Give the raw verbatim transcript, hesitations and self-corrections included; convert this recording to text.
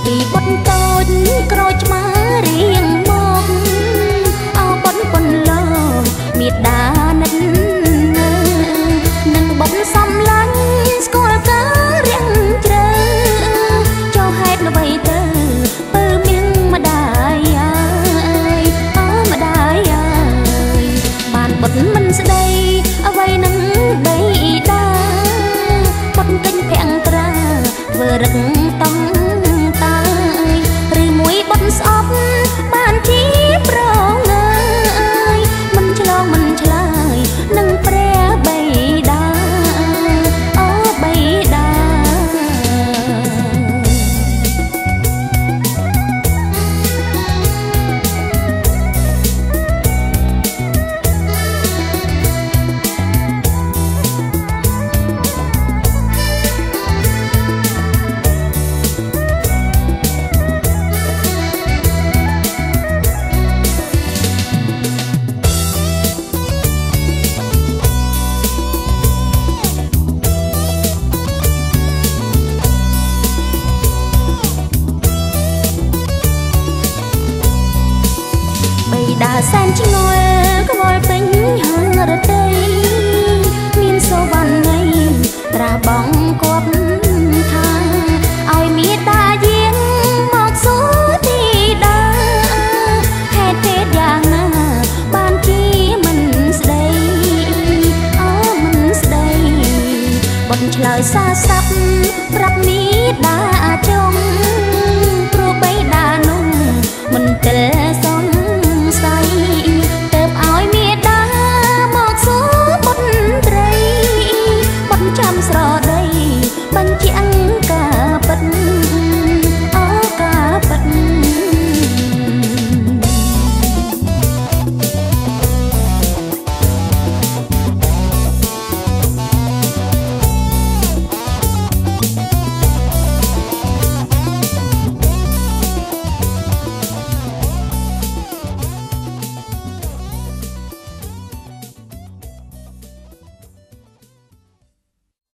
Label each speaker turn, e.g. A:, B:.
A: ពីបុតតូចក្រូចឆ្មារៀងមកអោបុតប៉ុនលោមេដានិតនឹងបុតសំឡាញ់ស្គាល់ការៀងជ្រៅចោហេតុអ្វីទៅពើមៀងម្ដាយអើយអូម្ដាយអើយបានបុតមិនស្ដីអ្វីនឹងដីដាបុតទិញភាំងត្រាធ្វើរឹកតង់តាយឬមួយបុតស្អប់បានជាប្រងើយមិនឆ្លងមិនឆ្លើយនឹងព្រះបិតាអូបិតាដាសែនឆ្ងល់ក្បល់ពេញហឺរតីមានសវណ្ណីត្រាបងគប់ថាឲ្យមេតាយាងមកសួរទីដាហេតុទេយ៉ាងណាបានជាមិនស្ដីអូមិនស្ដីបុតឆ្លើយសាស័ព្ទប្រាប់មេ